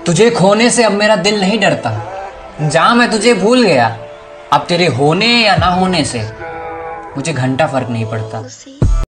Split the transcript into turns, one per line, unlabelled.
तुझे खोने से अब मेरा दिल नहीं डरता। जहां मैं तुझे भूल गया, अब तेरे होने या ना होने से मुझे घंटा फर्क नहीं पड़ता।